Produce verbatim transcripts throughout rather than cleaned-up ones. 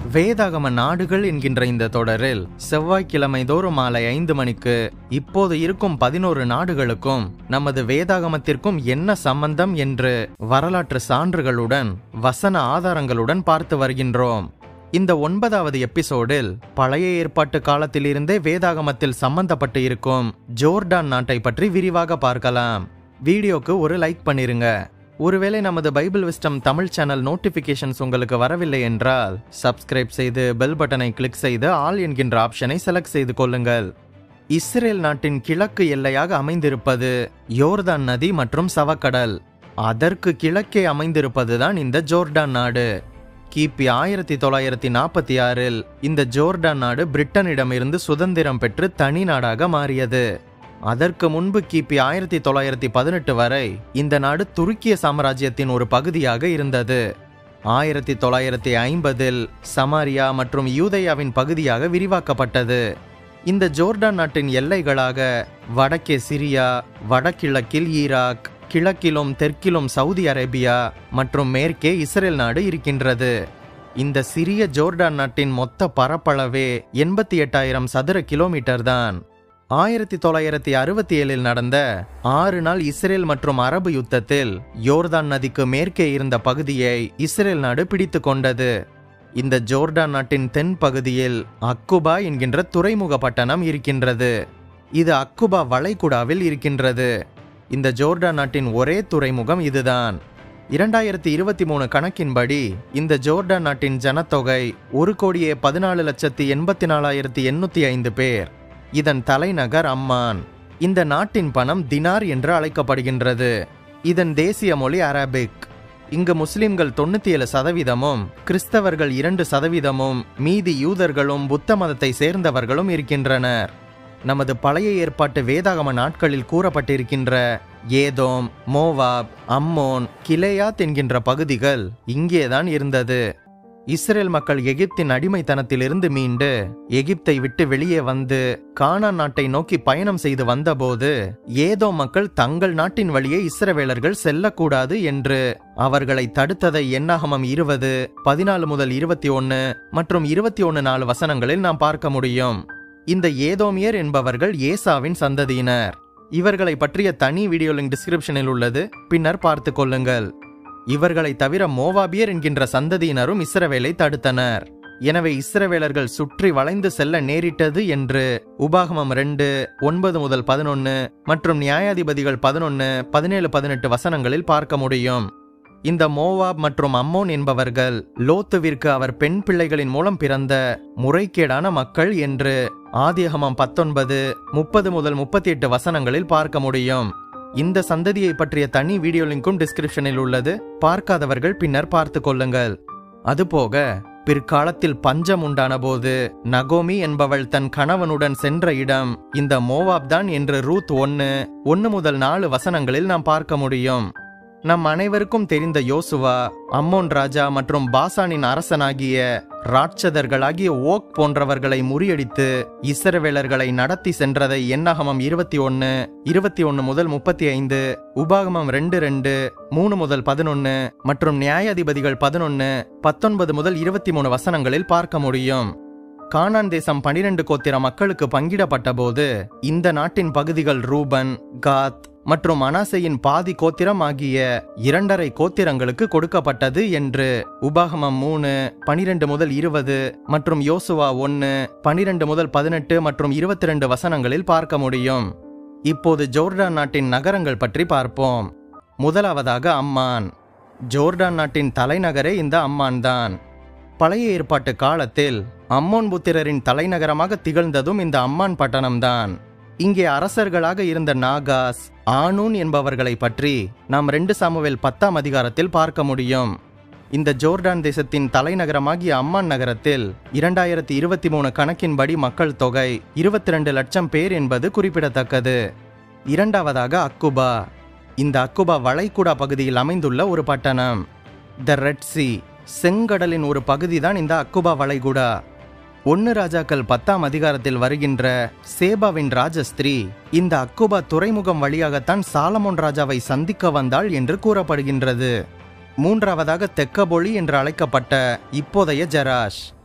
வேதாகம நாடுகள் என்கின்ற இந்த தொடரில் செவ்வாய்க்கிழமை தோறும் மாலை ஐந்து மணிக்கு இப்போது இருக்கும் பதினோரு நாடுகளுக்கும் நமது வேதாகமத்திற்கும் என்ன சம்பந்தம் என்று வரலாற்று சான்றுகளுடன் வசன ஆதாரங்களுடன் பார்த்து வருகின்றோம். இந்த ஒன்பதாவது எபிசோடில் பழைய ஏற்பாட்டு காலத்திலிருந்தே வேதாகமத்தில் சம்பந்தப்பட்டு இருக்கும் ஜோர்டான் நாட்டை பற்றி விரிவாக பார்க்கலாம். வீடியோக்கு ஒரு லைக் பண்ணிருங்க. ஒருவேளை நமது Bible wisdom Tamil channel notifications உங்களுக்கு வரவில்லை என்றால் சப்ஸ்கிரைப் செய்து பெல் பட்டனை கிளிக் செய்து ஆல் என்கின்ற ஆப்ஷனை செலக்ட் செய்து கொள்ளுங்கள். இஸ்ரேல் நாட்டின் கிழக்கு எல்லையாக அமைந்திருப்பது யோர்தான் நதி மற்றும் சவக்கடல். அதற்கு கிழக்கே அமைந்திருப்பதுதான் இந்த ஜோர்டான் நாடு. கிபி ஆயிரத்தி தொள்ளாயிரத்தி நாற்பத்தி ஆறில் இந்த ஜோர்டான் நாடு பிரிட்டனிடமிருந்து சுதந்திரம் பெற்று தனி நாடாக மாறியது. அதற்கு முன்பு கிபி ஆயிரத்தி தொள்ளாயிரத்தி பதினெட்டு வரை இந்த நாடு துருக்கிய சாம்ராஜ்யத்தின் ஒரு பகுதியாக இருந்தது. ஆயிரத்தி தொள்ளாயிரத்தி ஐம்பதில் சமாரியா மற்றும் யூதேயாவின் பகுதியாக விரிவாக்கப்பட்டது. இந்த ஜோர்டான் நாட்டின் எல்லைகளாக வடக்கே சிரியா, வடகிழக்கில் ஈராக், கிழக்கிலும் தெற்கிலும் சவுதி அரேபியா மற்றும் மேற்கே இஸ்ரேல் நாடு இருக்கின்றது. இந்த சிறிய ஜோர்டான் நாட்டின் மொத்த பரப்பளவே எண்பத்தி எட்டாயிரம் சதுர கிலோமீட்டர் தான். ஆயிரத்தி தொள்ளாயிரத்தி அறுபத்தி ஏழில் நடந்த ஆறு நாள் இஸ்ரேல் மற்றும் அரபு யுத்தத்தில் யோர்தான் நதிக்கு மேற்கே இருந்த பகுதியை இஸ்ரேல் நாடு பிடித்து கொண்டது. இந்த ஜோர்டான் நாட்டின் தென் பகுதியில் அக்குபா என்கின்ற துறைமுக பட்டணம் இருக்கின்றது. இது அக்குபா வளைகுடாவில் இருக்கின்றது. இந்த ஜோர்டான் நாட்டின் ஒரே துறைமுகம் இதுதான். இரண்டாயிரத்தி இருபத்தி மூணு கணக்கின்படி இந்த ஜோர்டான் நாட்டின் ஜனத்தொகை ஒரு கோடியே பதினாலு லட்சத்தி எண்பத்தி நாலாயிரத்தி எண்ணூத்தி ஐந்து பேர். இதன் தலைநகர் அம்மான். இந்த நாட்டின் பணம் தினார் என்று அழைக்கப்படுகின்றது. இதன் தேசிய மொழி அரபிக். இங்கு முஸ்லிம்கள் தொண்ணூத்தி ஏழு சதவீதமும் கிறிஸ்தவர்கள் இரண்டு சதவீதமும் மீதி யூதர்களும் புத்த மதத்தை சேர்ந்தவர்களும் இருக்கின்றனர். நமது பழைய ஏற்பாட்டு வேதாகம நாட்களில் கூறப்பட்டிருக்கின்ற ஏதோம், மோவாப், அம்மோன், கிலேயாத் என்கின்ற பகுதிகள் இங்கேதான் இருந்தது. இஸ்ரேல் மக்கள் எகிப்தின் அடிமைத்தனத்திலிருந்து மீண்டு எகிப்தை விட்டு வெளியே வந்து கானான் நாட்டை நோக்கி பயணம் செய்து வந்தபோது ஏதோ மக்கள் தங்கள் நாட்டின் வழியே இஸ்ரவேலர்கள் செல்லக்கூடாது என்று அவர்களை தடுத்ததை என்னாகமம் இருபது பதினாலு முதல் இருபத்தி ஒன்னு மற்றும் இருபத்தி ஒன்னு நாலு வசனங்களில் நாம் பார்க்க முடியும். இந்த ஏதோமியர் என்பவர்கள் ஏசாவின் சந்ததியினர். இவர்களை பற்றிய தனி வீடியோ லிங்க் டிஸ்கிரிப்ஷனில் உள்ளது, பின்னர் பார்த்து கொள்ளுங்கள். இவர்களை தவிர மோவாபியர் என்கின்ற சந்ததியினரும் இஸ்ரவேலை தடுத்தனர். எனவே இஸ்ரவேலர்கள் சுற்றி வளைந்து செல்ல நேரிட்டது என்று உபாகமம் ரெண்டு ஒன்பது முதல் பதினொன்னு மற்றும் நியாயாதிபதிகள் பதினொன்னு பதினேழு பதினெட்டு வசனங்களில் பார்க்க முடியும். இந்த மோவாப் மற்றும் அம்மோன் என்பவர்கள் லோத்துவிற்கு அவர் பெண் பிள்ளைகளின் மூலம் பிறந்த முறைகேடான மக்கள் என்று ஆதியாகமம் பத்தொன்பது முப்பது முதல் முப்பத்தி எட்டு வசனங்களில் பார்க்க முடியும். இந்த சந்ததியை பற்றிய தனி வீடியோ லிங்கும் டிஸ்கிரிப்ஷனில் உள்ளது, பார்க்காதவர்கள் பின்னர் பார்த்து கொள்ளுங்கள். அதுபோக பிற்காலத்தில் பஞ்சம் உண்டான போது நகோமி என்பவள் தன் கணவனுடன் சென்ற இடம் இந்த மோவாப் தான் என்று ரூத் ஒன்னு ஒன்னு முதல் நாலு வசனங்களில் நாம் பார்க்க முடியும். நம் அனைவருக்கும் தெரிந்த யோசுவா அம்மோன் ராஜா மற்றும் பாசானின் அரசனாகிய ராட்சதர்களாகிய ஓக் போன்றவர்களை முறியடித்து இஸ்ரவேலர்களை நடத்தி சென்றதை என்னாகமம் இருபத்தி ஒன்னு இருபத்தி ஒன்னு முதல் முப்பத்தி ஐந்து, உபாகமம் ரெண்டு ரெண்டு மூணு முதல் பதினொன்னு மற்றும் நியாயாதிபதிகள் பதினொன்னு பத்தொன்பது முதல் இருபத்தி மூணு வசனங்களில் பார்க்க முடியும். கானான் தேசம் பனிரெண்டு கோத்திர மக்களுக்கு பங்கிடப்பட்ட போது இந்த நாட்டின் பகுதிகள் ரூபன், காத் மற்றும் மனாசேயின் பாதி கோத்திரம் ஆகிய இரண்டரை கோத்திரங்களுக்கு கொடுக்கப்பட்டது என்று உபாகமம் மூணு பனிரெண்டு முதல் இருபது மற்றும் யோசுவா ஒன்னு பனிரெண்டு முதல் பதினெட்டு மற்றும் இருபத்தி ரெண்டு வசனங்களில் பார்க்க முடியும். இப்போது ஜோர்டான் நாட்டின் நகரங்கள் பற்றி பார்ப்போம். முதலாவதாக அம்மான். ஜோர்டான் நாட்டின் தலைநகரே இந்த அம்மான் தான். பழைய ஏற்பாட்டு காலத்தில் அம்மோன் புத்திரரின் தலைநகரமாக திகழ்ந்ததும் இந்த அம்மான் பட்டணம்தான். இங்கே அரசர்களாக இருந்த நாகாஸ், ஆனூன் என்பவர்களை பற்றி நாம் ரெண்டு சாமுவேல் பத்தாம் அதிகாரத்தில் பார்க்க முடியும். இந்த ஜோர்டான் தேசத்தின் தலைநகரமாகிய அம்மான் நகரத்தில் இரண்டாயிரத்தி இருபத்தி மூணு கணக்கின்படி மக்கள் தொகை இருபத்தி ரெண்டு லட்சம் பேர் என்பது குறிப்பிடத்தக்கது. இரண்டாவதாக அக்குபா. இந்த அக்குபா வளைகுடா பகுதியில் அமைந்துள்ள ஒரு பட்டணம். த ரெட் சி, செங்கடலின் ஒரு பகுதிதான் இந்த அக்குபா வளைகுடா. ஒன்னு ராஜாக்கள் பத்தாம் அதிகாரத்தில் வருகின்ற சேபாவின் ராஜஸ்திரீ இந்த அக்குபா துறைமுகம் வழியாகத்தான் சாலமோன் ராஜாவை சந்திக்க வந்தாள் என்று கூறப்படுகின்றது. மூன்றாவதாக தெக்கபொலி என்று அழைக்கப்பட்ட இப்போதைய ஜராஷ்.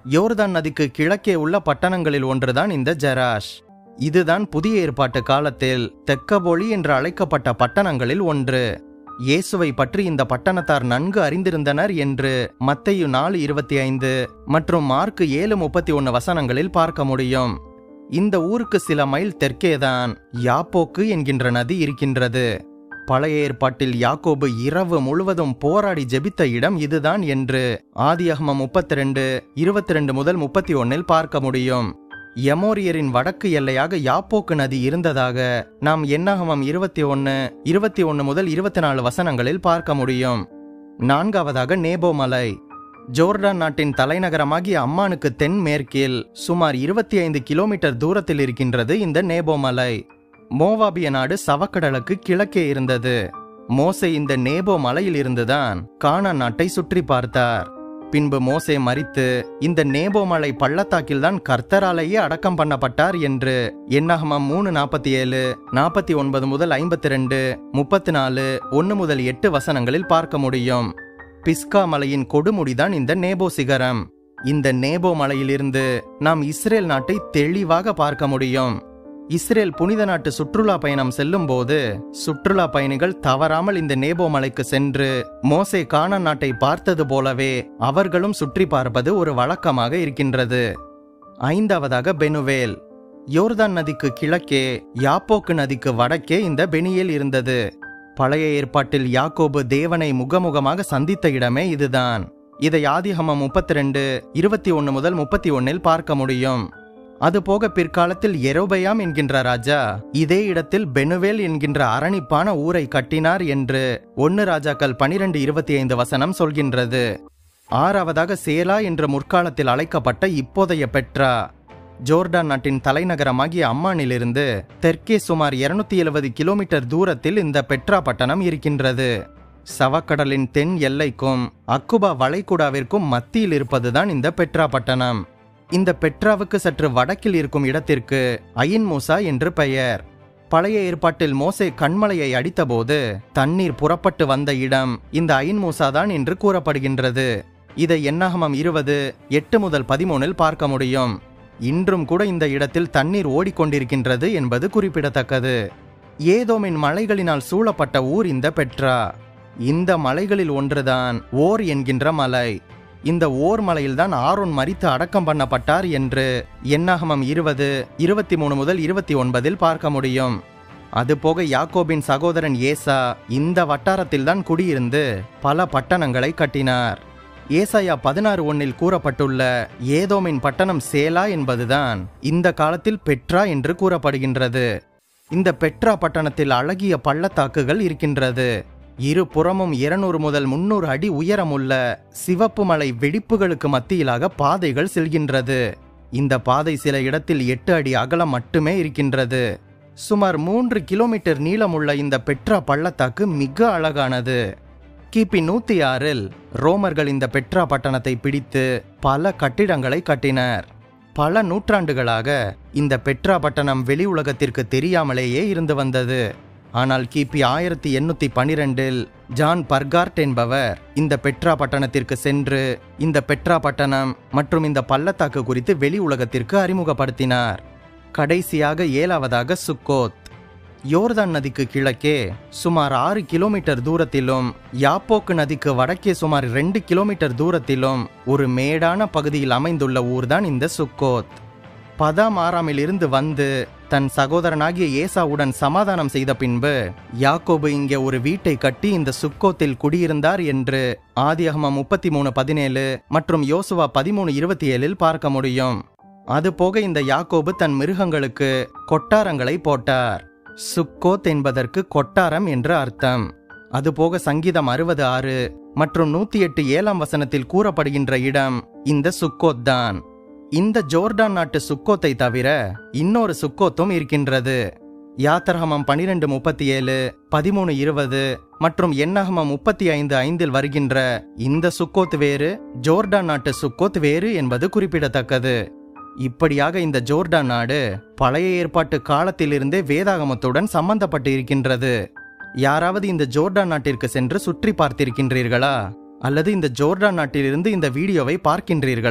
யோர்தான் நதிக்கு கிழக்கே உள்ள பட்டணங்களில் ஒன்றுதான் இந்த ஜெராஷ். இதுதான் புதிய ஏற்பாட்டு காலத்தில் தெக்கபோலி என்று அழைக்கப்பட்ட பட்டணங்களில் ஒன்று. இயேசுவை பற்றி இந்த பட்டணத்தார் நன்கு அறிந்திருந்தனர் என்று மத்தேயு நாலு இருபத்தி ஐந்து மற்றும் மார்க்கு ஏழு முப்பத்தி ஒன்னு வசனங்களில் பார்க்க முடியும். இந்த ஊருக்கு சில மைல் தெற்கேதான் யாப்போக்கு என்கின்ற நதி இருக்கின்றது. பழைய ஏற்பாட்டில் யாக்கோபு இரவு முழுவதும் போராடி ஜெபித்த இடம் இதுதான் என்று ஆதியாகமம் முப்பத்தி ரெண்டு இருபத்தி ரெண்டு முதல் முப்பத்தி ஒன்னில் பார்க்க முடியும். எமோரியரின் வடக்கு எல்லையாக யாப்போக்கு நதி இருந்ததாக நாம் என்னாகமம் இருபத்தி ஒன்னு இருபத்தி ஒன்னு முதல் இருபத்தி நாலு வசனங்களில் பார்க்க முடியும். நான்காவதாக நேபோ மலை. ஜோர்டான் நாட்டின் தலைநகரமாகிய அம்மானுக்கு தென்மேற்கில் சுமார் இருபத்தி ஐந்து கிலோமீட்டர் தூரத்தில் இருக்கின்றது இந்த நேபோ மலை. மோவாபிய நாடு சவக்கடலுக்கு கிழக்கே இருந்தது. மோசே இந்த நேபோ மலையில் இருந்துதான் கானான் நாட்டை சுற்றி பார்த்தார். பின்பு மோசே மரித்து இந்த நேபோ மலை பள்ளத்தாக்கில்தான் கர்த்தராலேயே அடக்கம் பண்ணப்பட்டார் என்று என்னாகமம் மூணு நாற்பத்தி ஏழு நாற்பத்தி ஒன்பது முதல் ஐம்பத்தி ரெண்டு முப்பத்தி நாலு ஒன்னு முதல் எட்டு வசனங்களில் பார்க்க முடியும். பிஸ்கா மலையின் கொடுமுடிதான் இந்த நேபோ சிகரம். இந்த நேபோ மலையிலிருந்து நாம் இஸ்ரேல் நாட்டை தெளிவாக பார்க்க முடியும். இஸ்ரேல் புனித நாட்டு சுற்றுலா பயணம் செல்லும் போது சுற்றுலா பயணிகள் தவறாமல் இந்த நேபோ மலைக்கு சென்று மோசே கானான் நாட்டை பார்த்தது போலவே அவர்களும் சுற்றி பார்ப்பது ஒரு வழக்கமாக இருக்கின்றது. ஐந்தாவதாக பெனுவேல். யோர்தான் நதிக்கு கிழக்கே யாப்போக்கு நதிக்கு வடக்கே இந்த பெனியேல் இருந்தது. பழைய ஏற்பாட்டில் யாக்கோபு தேவனை முகமுகமாக சந்தித்த இடமே இதுதான். இதை ஆதியாகமம் முப்பத்தி ரெண்டு இருபத்தி ஒன்னு முதல் முப்பத்தி ஒன்னில் பார்க்க முடியும். அதுபோக பிற்காலத்தில் யெரொபெயாம் என்கின்ற ராஜா இதே இடத்தில் பெனுவேல் என்கின்ற அரணிப்பான ஊரை கட்டினார் என்று ஒன்னு ராஜாக்கள் பனிரெண்டு இருபத்தி ஐந்து வசனம் சொல்கின்றது. ஆறாவதாக சேலா என்ற முற்காலத்தில் அழைக்கப்பட்ட இப்போதைய பெட்ரா. ஜோர்டான் நாட்டின் தலைநகரமாகிய அம்மானிலிருந்து தெற்கே சுமார் இருநூத்தி எழுபது கிலோமீட்டர் தூரத்தில் இந்த பெட்ரா பட்டணம் இருக்கின்றது. சவக்கடலின் தென் எல்லைக்கும் அக்குபா வளைகுடாவிற்கும் மத்தியில் இருப்பதுதான் இந்த பெட்ரா பட்டணம். இந்த பெட்ராவுக்கு சற்று வடக்கில் இருக்கும் இடத்திற்கு அயின் மூசா என்று பெயர். பழைய ஏற்பாட்டில் மோசே கண்மலையை அடித்தபோது தண்ணீர் புறப்பட்டு வந்த இடம் இந்த அயின் மூசாதான் என்று கூறப்படுகின்றது. இதை என்னாகமம் இருபது எட்டு முதல் பதிமூனில் பார்க்க முடியும். இன்றும் கூட இந்த இடத்தில் தண்ணீர் ஓடிக்கொண்டிருக்கின்றது என்பது குறிப்பிடத்தக்கது. ஏதோமின் மலைகளினால் சூழப்பட்ட ஊர் இந்த பெட்ரா. இந்த மலைகளில் ஒன்றுதான் ஓர் என்கின்ற மலை. இந்த ஓர் மலையில்தான் ஆரோன் மரித்து அடக்கம் பண்ணப்பட்டார் என்று என்னாகமம் இருபது இருபத்தி மூணு முதல் இருபத்தி ஒன்பதில் பார்க்க முடியும். அதுபோக யாக்கோபின் சகோதரன் ஏசா இந்த வட்டாரத்தில்தான் குடியிருந்து பல பட்டணங்களை கட்டினார். ஏசாயா பதினாறு ஒன்னில் கூறப்பட்டுள்ள ஏதோமின் பட்டணம் சேலா என்பதுதான் இந்த காலத்தில் பெட்ரா என்று கூறப்படுகின்றது. இந்த பெட்ரா பட்டணத்தில் அழகிய பள்ளத்தாக்குகள் இருக்கின்றது. இரு புறமும் இருநூறு முதல் முன்னூறு அடி உயரமுள்ள சிவப்பு மலை வெடிப்புகளுக்கு மத்தியிலாக பாதைகள் செல்கின்றது. இந்த பாதை சில இடத்தில் எட்டு அடி அகலம் மட்டுமே இருக்கின்றது. சுமார் மூன்று கிலோமீட்டர் நீளமுள்ள இந்த பெட்ரா பள்ளத்தாக்கு மிக அழகானது. கிபி நூத்தி ஆறில் ரோமர்கள் இந்த பெட்ரா பட்டணத்தை பிடித்து பல கட்டிடங்களை கட்டினர். பல நூற்றாண்டுகளாக இந்த பெட்ரா பட்டணம் வெளி உலகத்திற்கு தெரியாமலேயே இருந்து வந்தது. ஆனால் கிபி ஆயிரத்தி எண்ணூத்தி பனிரெண்டில் ஜான் பர்கார்ட் என்பவர் இந்த பெட்ரா பட்டணத்திற்கு சென்று இந்த பெட்ரா பட்டணம் மற்றும் இந்த பள்ளத்தாக்கு குறித்து வெளி உலகத்திற்கு அறிமுகப்படுத்தினார். கடைசியாக ஏழாவதாக சுக்கோத். யோர்தான் நதிக்கு கிழக்கே சுமார் ஆறு கிலோமீட்டர் தூரத்திலும் யாப்போக்கு நதிக்கு வடக்கே சுமார் ரெண்டு கிலோமீட்டர் தூரத்திலும் ஒரு மேடான பகுதியில் அமைந்துள்ள ஊர்தான் இந்த சுக்கோத். பதாம் ஆராமில் இருந்து வந்து தன் சகோதரனாகிய ஏசாவுடன் சமாதானம் செய்த பின்பு யாக்கோபு இங்கே ஒரு வீட்டை கட்டி இந்த சுக்கோத்தில் குடியிருந்தார் என்று ஆதியாகமம் முப்பத்தி மூணு பதினேழு மற்றும் யோசுவா பதிமூணு இருபத்தி ஏழில் பார்க்க முடியும். அதுபோக இந்த யாக்கோபு தன் மிருகங்களுக்கு கொட்டாரங்களை போட்டார். சுக்கோத் என்பதற்கு கொட்டாரம் என்று அர்த்தம். அதுபோக சங்கீதம் அறுபது ஆறு மற்றும் நூத்தி எட்டு ஏழாம் வசனத்தில் கூறப்படுகின்ற இடம் இந்த சுக்கோத் தான். இந்த ஜோர்டான் நாட்டு சுக்கோத்தை தவிர இன்னொரு சுக்கோத்தும் இருக்கின்றது. யாத்திராகமம் பனிரெண்டு முப்பத்தி ஏழு பதிமூணு இருபது மற்றும் என்னாகமம் முப்பத்தி ஐந்து ஐந்தில் வருகின்ற இந்த சுக்கோத் வேறு, ஜோர்டான் நாட்டு சுக்கோத் வேறு என்பது குறிப்பிடத்தக்கது. இப்படியாக இந்த ஜோர்டான் நாடு பழைய ஏற்பாட்டு காலத்திலிருந்தே வேதாகமத்துடன் சம்பந்தப்பட்டு இருக்கின்றது. யாராவது இந்த ஜோர்டான் நாட்டிற்கு சென்று சுற்றி பார்த்திருக்கின்றீர்களா? அல்லது இந்த ஜோர்டான் நாட்டிலிருந்து இந்த வீடியோவை பார்க்கின்றீர்களா?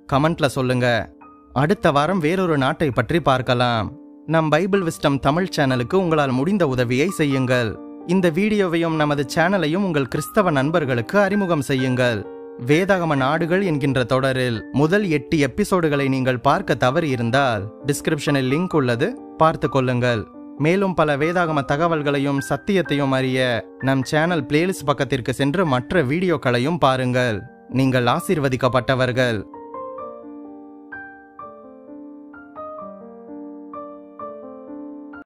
கமெண்ட்ல சொல்லுங்க. அடுத்த வாரம் வேறொரு நாட்டை பற்றி பார்க்கலாம். நம் பைபிள் விஸ்டம் தமிழ் சேனலுக்கு உங்களால் முடிந்த உதவியை செய்யுங்கள். இந்த வீடியோவையும் நமது சேனலையும் உங்கள் கிறிஸ்தவ நண்பர்களுக்கு அறிமுகம் செய்யுங்கள். வேதாகம நாடுகள் என்கின்ற தொடரில் முதல் எட்டு எபிசோடுகளை நீங்கள் பார்க்க தவறி இருந்தால் டிஸ்கிரிப்ஷனில் லிங்க் உள்ளது, பார்த்து கொள்ளுங்கள். மேலும் பல வேதாகம தகவல்களையும் சத்தியத்தையும் அறிய நம் சேனல் பிளேலிஸ்ட் பக்கத்திற்கு சென்று மற்ற வீடியோக்களையும் பாருங்கள். நீங்கள் ஆசீர்வதிக்கப்பட்டவர்கள்.